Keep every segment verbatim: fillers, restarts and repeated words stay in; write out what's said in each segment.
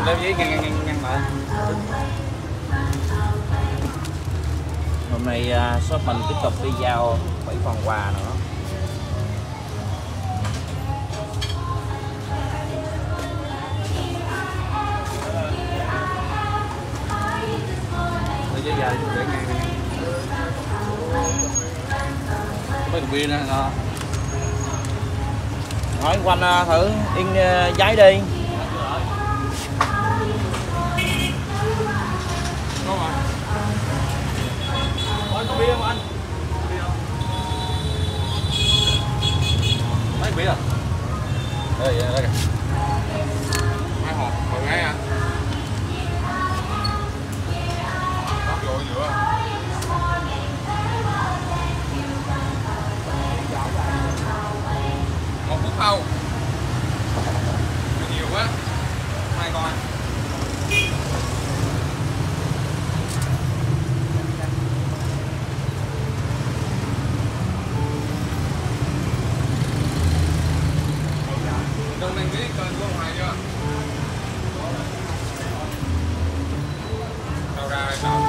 leo giấy ngăn ngăn ngăn lại. Hôm nay uh, shop mình tiếp tục đi giao bảy phần quà nữa. Để giấy dài để ngăn ngăn. Mấy đồng viên nè. Hỏi quanh uh, thử in uh, giấy đi. Có bia không anh? Bia không? Mấy bia à? Đây, đây kìa. Hai hộp, hộp ngay à? Đó rồi giữa. Một phút sau. Nhiều quá. Hai con. Đừng đăng ký kênh của ông Hoài chưa? Đâu ra đây sao?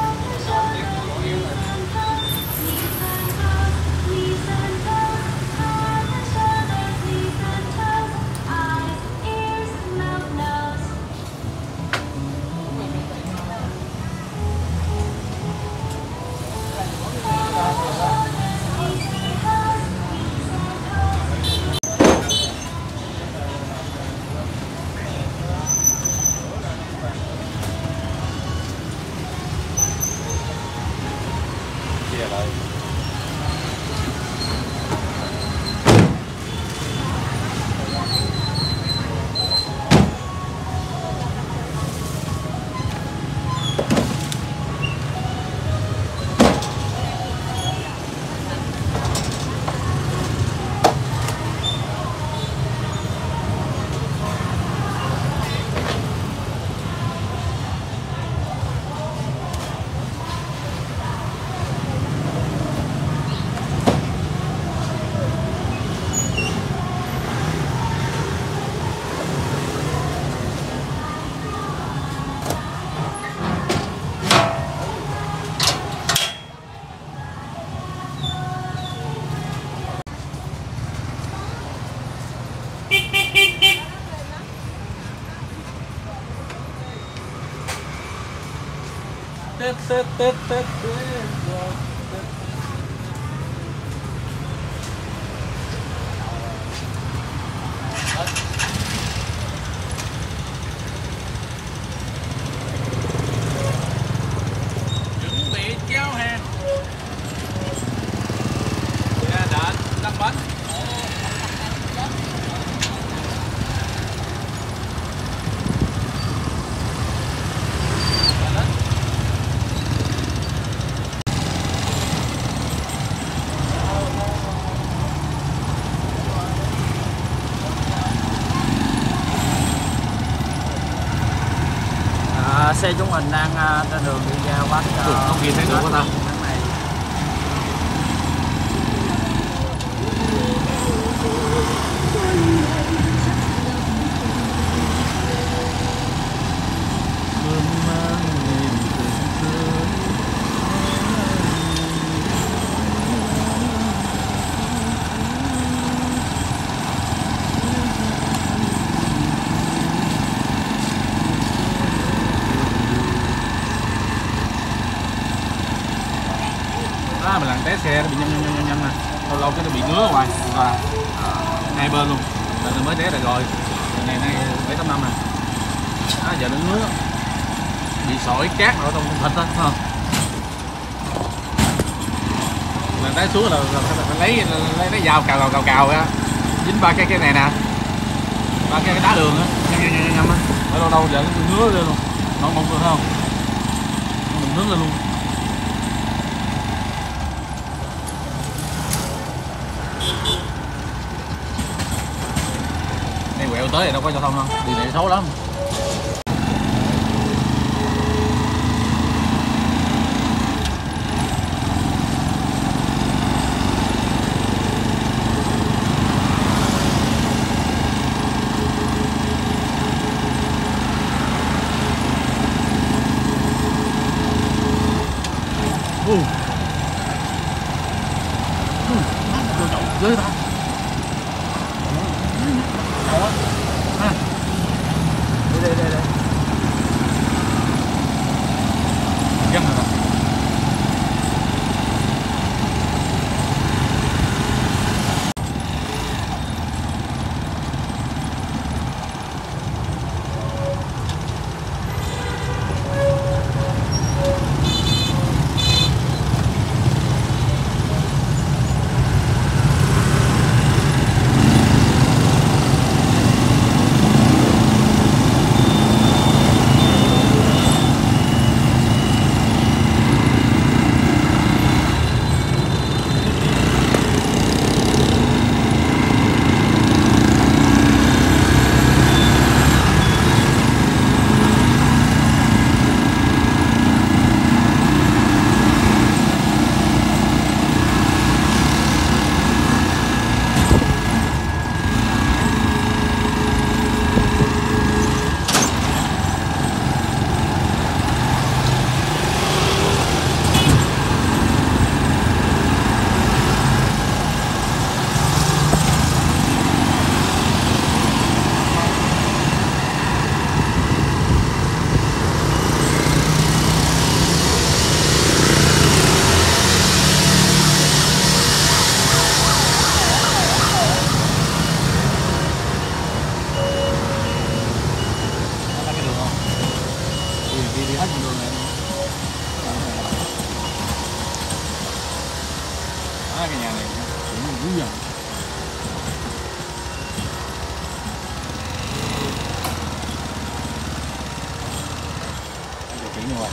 Tết tết tết tết chuẩn bị giao hàng. Dạ đã năm bánh. Xe chúng mình đang uh, trên đường đi giao bánh cho không kịp thấy nữa của ta. Đó, mình làm té xe nó bị nhâm nhâm nhâm nhâm nè, lâu lâu cái nó bị ngứa ngoài, à, hai bên luôn, rồi mới té được rồi, ngày nay bảy tám năm nè, đó, giờ nó ngứa, bị sỏi cát ở trong thịt đó, phải không? Mình té xuống là, là phải lấy lấy cái dao cào cào cào cào ra, dính ba cái cái này nè, ba cái, cái đá đường á, nhâm nhâm nhâm nhâm á, ở đâu đâu giờ nó ngứa lên luôn, nó không được không? Mình ngứa lên luôn. Đây quẹo tới thì đâu có giao thông đâu, đi này xấu lắm. như vậy.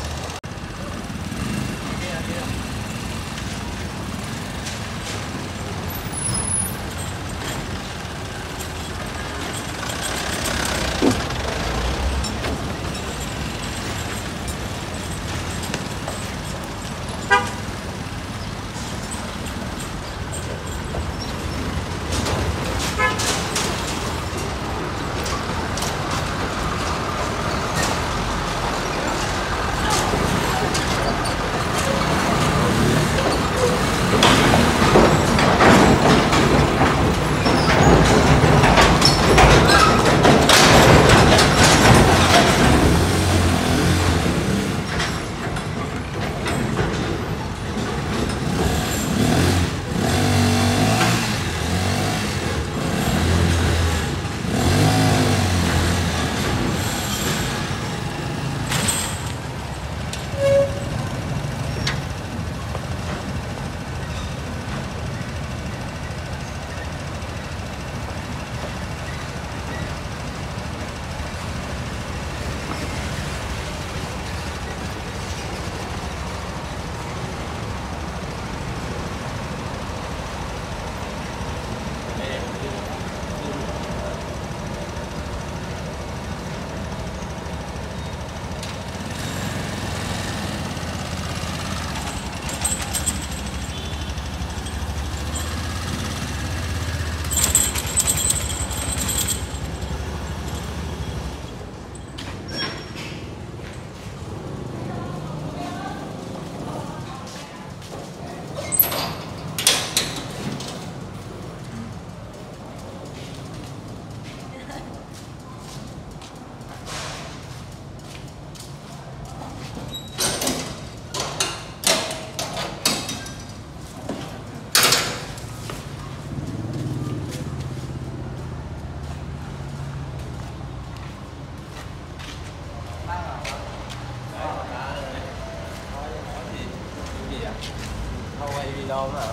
quay video nữa hả?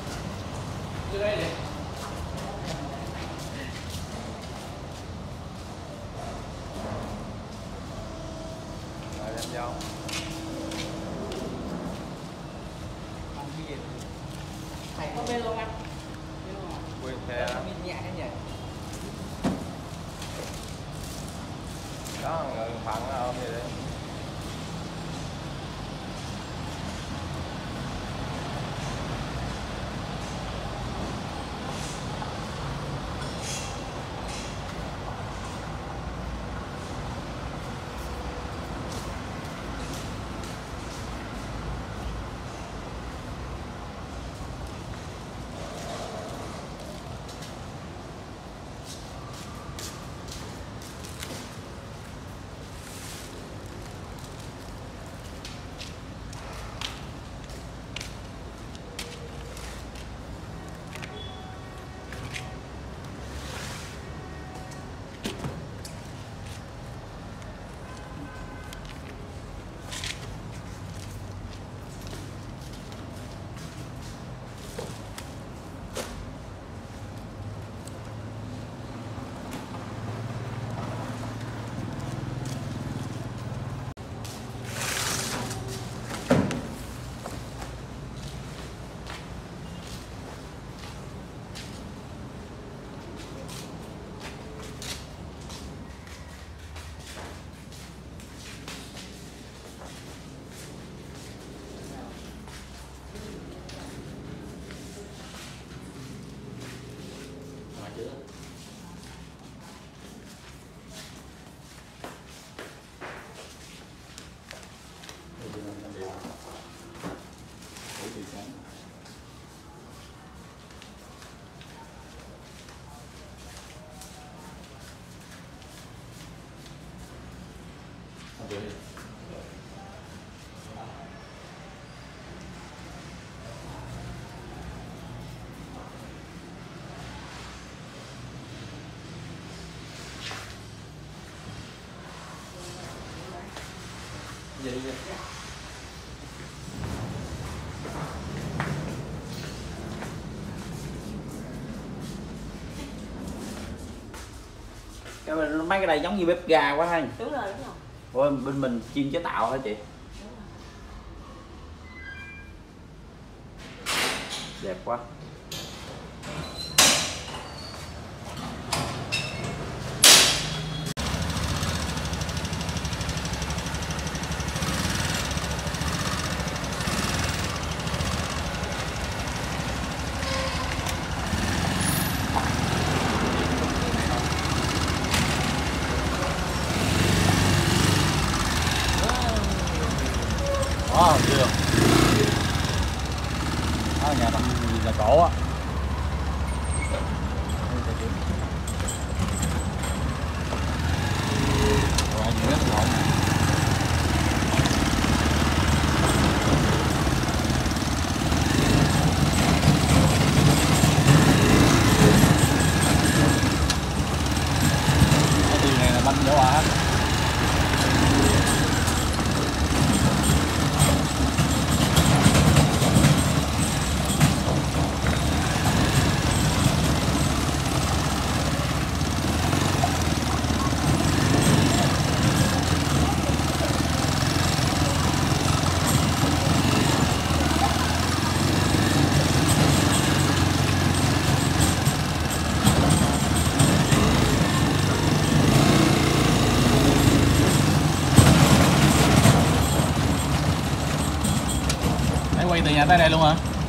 Vô đây đi. Rồi đem vô. Ăn cái gì? Thầy có bên luôn anh. Quên xe. Min nhẹ thế nhỉ? Đó, người phận ôm vậy đi. Vậy vậy. Cái mấy cái này giống như bếp ga quá ha. Đúng rồi, đúng rồi. Ủa, bên mình chuyên chế tạo hả chị? Đẹp quá. Đó, chưa. Đó là nhà bằng là cổ á. Rồi những cái lộn này. Cái điều này là banh dấu hỏa hết. Quay từ nhà tới đây luôn hả?